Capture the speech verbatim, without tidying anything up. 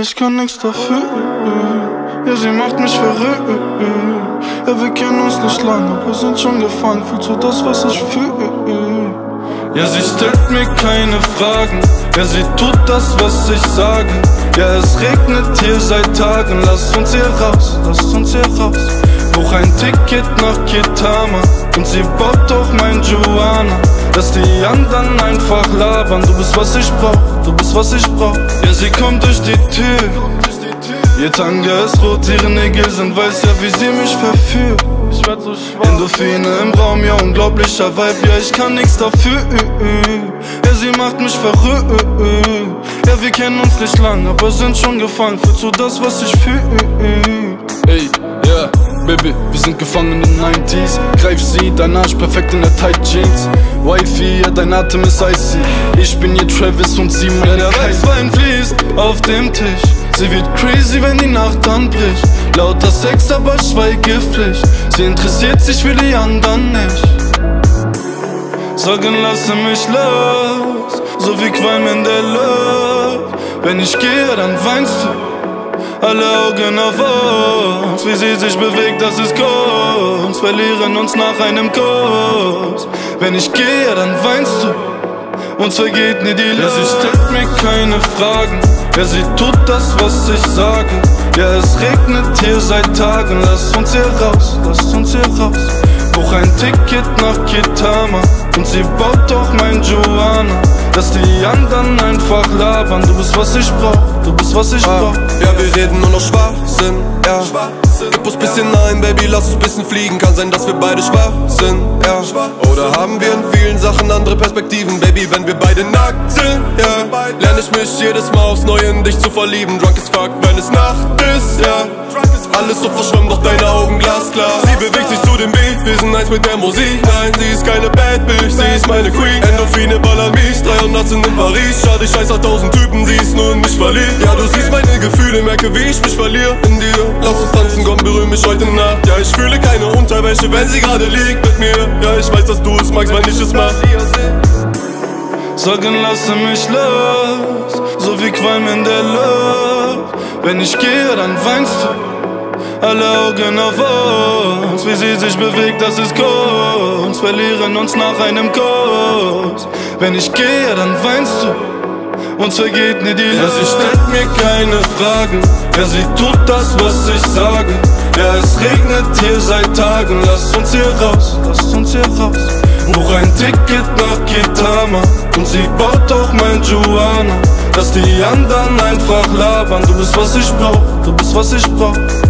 ich kann nix dafür. Ja, sie macht mich verrückt. Ja, wir kennen uns nicht lang, aber sind schon gefangen. Fühlst du das, was ich fühle? Ja, sie stellt mir keine Fragen. Ja, sie tut das, was ich sage. Ja, es regnet hier seit Tagen. Lass uns hier raus, lass uns hier raus. Buch ein Ticket nach Kitama und sie baut doch mein Juana. Dass die anderen einfach labern. Du bist, was ich brauch, du bist, was ich brauch. Ja, sie kommt durch die Tür. Ihr Tanga ist rot, ihre Nägel sind weiß. Ja, wie sie mich verführt. Ich werd so schwach. Endorphine im Raum, ja, unglaublicher Vibe. Ja, ich kann nix dafür. Ja, sie macht mich verrückt. Ja, wir kennen uns nicht lang, aber sind schon gefangen. Fühlst du das, was ich fühl? Ey, yeah, Baby, wir sind gefangen in den neunziger. Greif sie, dein Arsch perfekt in der Tight Jeans. Wifey, ja, dein Atem ist icy. Ich bin ihr Travis und sie meine ja, der Weißwein fließt auf dem Tisch. Sie wird crazy, wenn die Nacht anbricht. Lauter Sex, aber Schweigepflicht. Sie interessiert sich für die anderen nicht. Sagen, lasse mich los, so wie Qualm in der Luft. Wenn ich gehe, dann weinst du. Alle Augen auf uns, wie sie sich bewegt, das ist Kunst. Verlieren uns nach einem Kuss. Wenn ich gehe, dann weinst du. Uns vergeht nie die Lust. Ja, sie stellt mir keine Fragen. Ja, sie tut das, was ich sage. Ja, es regnet hier seit Tagen. Lass uns hier raus, lass uns hier raus. Buch ein Ticket nach Kitama und sie baut doch mein Juana. Dass die anderen einfach labern. Du bist, was ich brauch, du bist, was ich brauch. Ja, wir reden nur noch Schwachsinn, ja. Gib uns bisschen ein, Baby, lass uns bisschen fliegen. Kann sein, dass wir beide schwach sind, ja. Oder haben wir in vielen Sachen andere Perspektiven, Baby, wenn wir beide nackt sind, ja. Lerne ich mich jedes Mal aufs Neue in dich zu verlieben. Drunk as fuck, wenn es Nacht ist, ja. Alles so verschwommen, doch deine Augen glasklar. Sie bewegt sich zu dem Beat, wir sind eins mit der Musik. Nein, sie ist keine Bad Bitch, sie ist meine Queen. Endorphine ballern mies, dreihundert sind in Paris. Schade, ich scheiß auf tausend Typen, sie ist nur in mich verliebt. Ja, du siehst meine Gefühle, merke, wie ich mich verliere in dir. Lass uns tanzen, komm, berühr mich heute Nacht. Ja, ich fühle keine Unterwäsche, wenn sie gerade liegt mit mir. Ja, ich weiß, dass du es magst, wenn ich es mach. Sagen, lasse mich los, so wie Qualm in der Luft. Wenn ich gehe, dann weinst du. Alle Augen auf uns, wie sie sich bewegt, das ist Kunst. Verlieren uns nach einem Kuss. Wenn ich gehe, dann weinst du. Uns vergeht nie die Lust. Ja, sie stellt mir keine Fragen. Ja, sie tut das, was ich sage. Ja, es regnet hier seit Tagen. Lass uns hier raus, lass uns hier raus. Buch ein Ticket nach Kitama und sie baut doch mein Juana. Dass die anderen einfach labern. Du bist, was ich brauch, du bist, was ich brauch.